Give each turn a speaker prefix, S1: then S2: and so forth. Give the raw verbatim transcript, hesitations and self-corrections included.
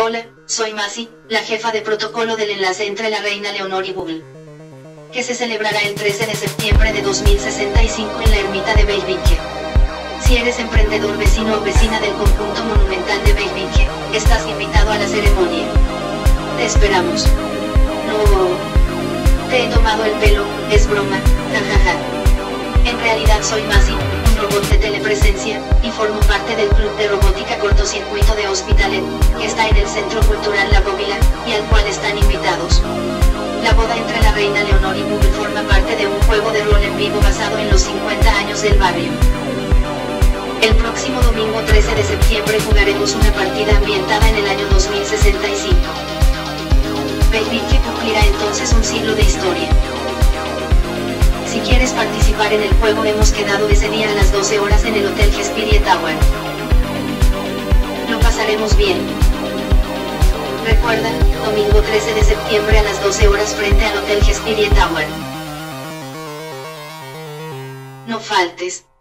S1: Hola, soy Masi, la jefa de protocolo del enlace entre la reina Leonor y Google, que se celebrará el trece de septiembre de dos mil sesenta y cinco en la ermita de Beilbinke. Si eres emprendedor, vecino o vecina del conjunto monumental de Beilbinke, estás invitado a la ceremonia. Te esperamos. No, te he tomado el pelo, es broma, jajaja. En realidad soy Masi, un robot de telepresencia, y formo parte del club de robótica cortocircuito de Hospitalet, que está en el Centro Cultural La Bóvila, y al cual están invitados. La boda entre la reina Leonor y Google forma parte de un juego de rol en vivo basado en los cincuenta años del barrio. El próximo domingo trece de septiembre jugaremos una partida ambientada en el año dos mil sesenta y cinco. Beilbinke cumplirá entonces un siglo de historia. Si quieres participar en el juego, hemos quedado ese día a las doce horas en el Hotel Hesperia Tower. Lo pasaremos bien. Recuerda, domingo trece de septiembre a las doce horas frente al Hotel Hesperia Tower. No faltes.